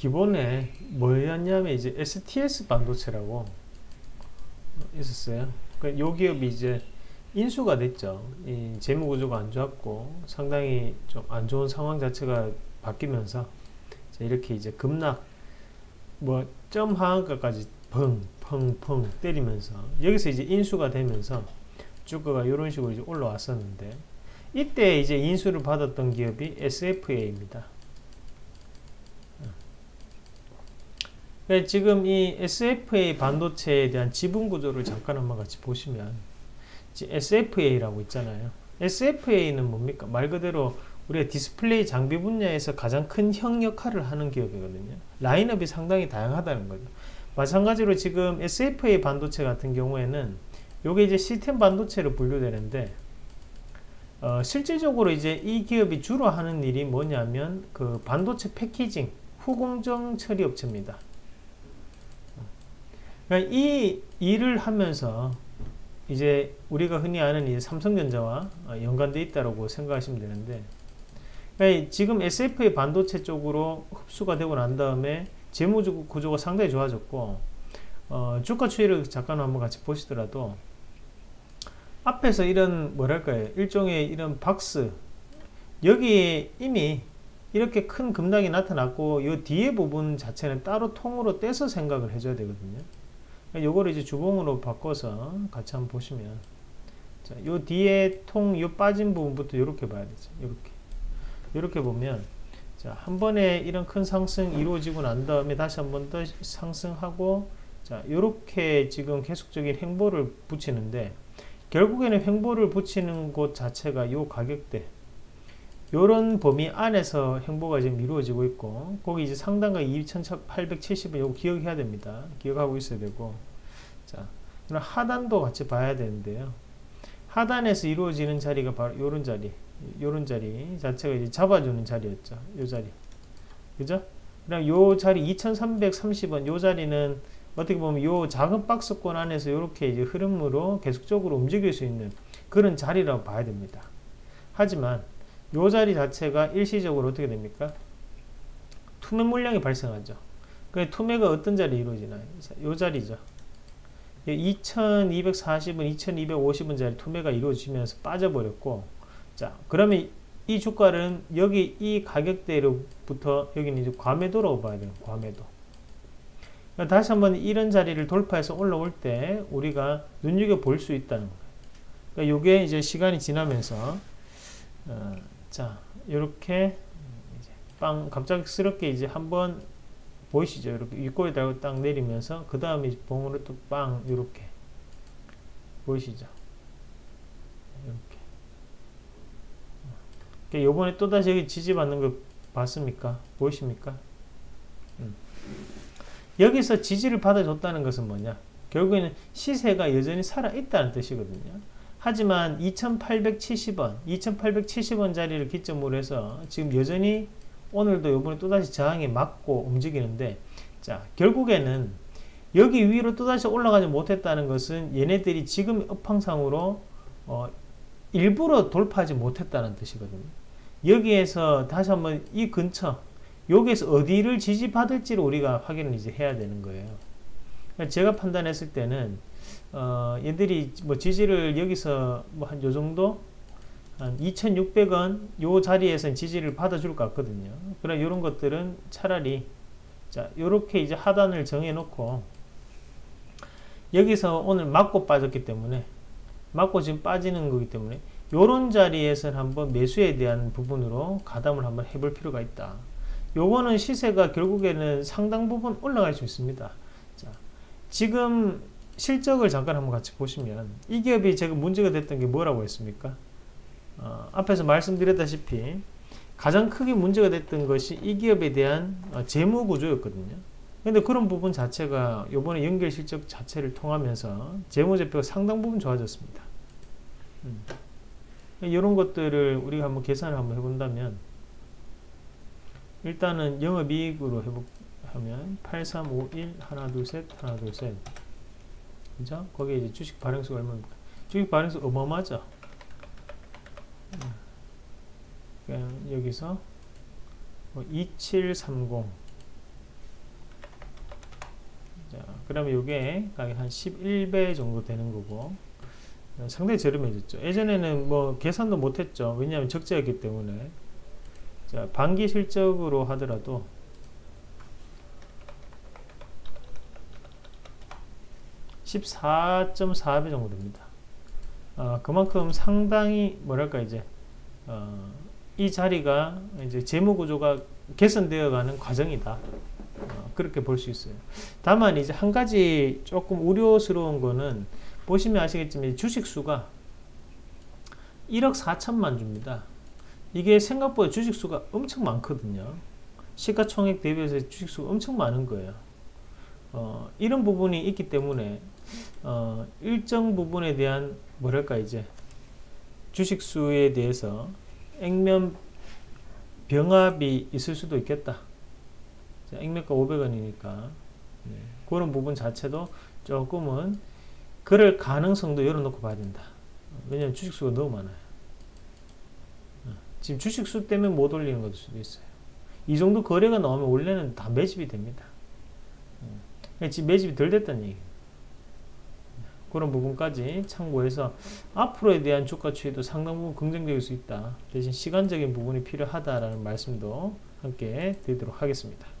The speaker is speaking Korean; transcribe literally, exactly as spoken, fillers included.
기본에 뭐였냐면 이제 에스티에스 반도체라고 있었어요. 그 요 기업이 이제 인수가 됐죠. 이 재무 구조가 안 좋았고 상당히 좀 안 좋은 상황 자체가 바뀌면서 이렇게 이제 급락 뭐 점 하한가까지 펑펑펑 때리면서 여기서 이제 인수가 되면서 주가가 이런 식으로 이제 올라왔었는데, 이때 이제 인수를 받았던 기업이 에스에프에이입니다. 지금 이 에스에프에이 반도체에 대한 지분 구조를 잠깐 한번 같이 보시면, 에스에프에이라고 있잖아요. 에스에프에이는 뭡니까? 말 그대로 우리가 디스플레이 장비 분야에서 가장 큰 형 역할을 하는 기업이거든요. 라인업이 상당히 다양하다는 거죠. 마찬가지로 지금 에스에프에이 반도체 같은 경우에는 요게 이제 시스템 반도체로 분류되는데, 어, 실질적으로 이제 이 기업이 주로 하는 일이 뭐냐면 그 반도체 패키징, 후공정 처리 업체입니다. 그러니까 이 일을 하면서 이제 우리가 흔히 아는 이제 삼성전자와 연관되어 있다고 생각하시면 되는데, 그러니까 지금 에스에프에이 반도체 쪽으로 흡수가 되고 난 다음에 재무 구조가 상당히 좋아졌고, 어, 주가 추이를 잠깐 한번 같이 보시더라도 앞에서 이런 뭐랄까요, 일종의 이런 박스, 여기에 이미 이렇게 큰 급락이 나타났고 이 뒤에 부분 자체는 따로 통으로 떼서 생각을 해줘야 되거든요. 요거를 이제 주봉으로 바꿔서 같이 한번 보시면, 자, 요 뒤에 통, 요 빠진 부분부터 이렇게 봐야 되죠. 이렇게. 이렇게 보면, 자, 한 번에 이런 큰 상승 이루어지고 난 다음에 다시 한 번 더 상승하고, 자, 요렇게 지금 계속적인 횡보를 붙이는데, 결국에는 횡보를 붙이는 곳 자체가 요 가격대, 요런 범위 안에서 횡보가 지금 이루어지고 있고, 거기 이제 상단가 이천팔백칠십 원 요거 기억해야 됩니다. 기억하고 있어야 되고, 자, 그럼 하단도 같이 봐야 되는데요. 하단에서 이루어지는 자리가 바로 요런 자리, 요런 자리 자체가 이제 잡아주는 자리였죠. 요 자리. 그죠? 그럼 요 자리 이천삼백삼십 원, 요 자리는 어떻게 보면 요 작은 박스권 안에서 요렇게 이제 흐름으로 계속적으로 움직일 수 있는 그런 자리라고 봐야 됩니다. 하지만 요 자리 자체가 일시적으로 어떻게 됩니까? 투매 물량이 발생하죠. 그 투매가 어떤 자리에 이루어지나요? 요 자리죠. 이천이백사십 원, 이천이백오십 원 자리 투매가 이루어지면서 빠져버렸고, 자, 그러면 이 주가는 여기 이 가격대로부터 여기는 이제 과매도라고 봐야 돼요. 과매도. 그러니까 다시 한번 이런 자리를 돌파해서 올라올 때 우리가 눈여겨 볼 수 있다는 거예요. 그러니까 요게 이제 시간이 지나면서, 어, 자, 요렇게 이제 빵 갑작스럽게 이제 한번 보이시죠? 이렇게 윗꼬리 달고 딱 내리면서 그 다음에 봉으로 또 빵 이렇게 보이시죠? 이렇게. 그러니까 요번에 또다시 여기 지지받는 거 봤습니까? 보이십니까? 음. 여기서 지지를 받아줬다는 것은 뭐냐? 결국에는 시세가 여전히 살아있다는 뜻이거든요. 하지만 이천팔백칠십 원, 이천팔백칠십 원 자리를 기점으로 해서 지금 여전히 오늘도 요번에 또다시 저항에 맞고 움직이는데, 자, 결국에는 여기 위로 또다시 올라가지 못했다는 것은 얘네들이 지금 업황상으로 어, 일부러 돌파하지 못했다는 뜻이거든요. 여기에서 다시 한번 이 근처, 여기에서 어디를 지지받을지를 우리가 확인을 이제 해야 되는 거예요. 제가 판단했을 때는 어, 얘들이 뭐 지지를 여기서 뭐 한 요 정도 한 이천육백 원 요 자리에서는 지지를 받아줄 것 같거든요. 그럼 이런 것들은 차라리 자, 요렇게 이제 하단을 정해 놓고 여기서 오늘 맞고 빠졌기 때문에 맞고 지금 빠지는 거기 때문에 요런 자리에서는 한번 매수에 대한 부분으로 가담을 한번 해볼 필요가 있다. 요거는 시세가 결국에는 상당 부분 올라갈 수 있습니다. 자, 지금 실적을 잠깐 한번 같이 보시면 이 기업이 제가 문제가 됐던 게 뭐라고 했습니까? 어, 앞에서 말씀드렸다시피 가장 크게 문제가 됐던 것이 이 기업에 대한 어, 재무 구조였거든요. 근데 그런 부분 자체가 요번에 연결 실적 자체를 통하면서 재무제표가 상당 부분 좋아졌습니다. 음. 이런 것들을 우리가 한번 계산을 한번 해본다면 일단은 영업이익으로 해보면 팔삼오일 하나 둘셋 하나 둘셋 그죠? 거기에 이제 주식 발행수가 얼마입니까? 주식 발행수 어마어마하죠? 음. 여기서 뭐 이칠삼공 자, 그러면 이게 가격 한 십일 배 정도 되는 거고, 상당히 저렴해졌죠. 예전에는 뭐 계산도 못했죠. 왜냐하면 적자였기 때문에. 자, 반기 실적으로 하더라도 십사 점 사 배 정도 됩니다. 어, 그만큼 상당히 뭐랄까 이제 어, 이 자리가 이제 재무 구조가 개선되어 가는 과정이다. 어, 그렇게 볼 수 있어요. 다만 이제 한 가지 조금 우려스러운 거는 보시면 아시겠지만 주식 수가 일억 사천만 주입니다. 이게 생각보다 주식 수가 엄청 많거든요. 시가총액 대비해서 주식 수가 엄청 많은 거예요. 어, 이런 부분이 있기 때문에 어, 일정 부분에 대한 뭐랄까 이제 주식 수에 대해서 액면 병합이 있을 수도 있겠다. 자, 액면가 오백 원이니까 네. 그런 부분 자체도 조금은 그럴 가능성도 열어놓고 봐야 된다. 왜냐하면 주식수가 너무 많아요. 지금 주식수 때문에 못 올리는 것일 수도 있어요. 이 정도 거래가 나오면 원래는 다 매집이 됩니다. 지금 매집이 덜 됐다는 얘기예요. 그런 부분까지 참고해서 앞으로에 대한 주가 추이도 상당 부분 긍정적일 수 있다. 대신 시간적인 부분이 필요하다라는 말씀도 함께 드리도록 하겠습니다.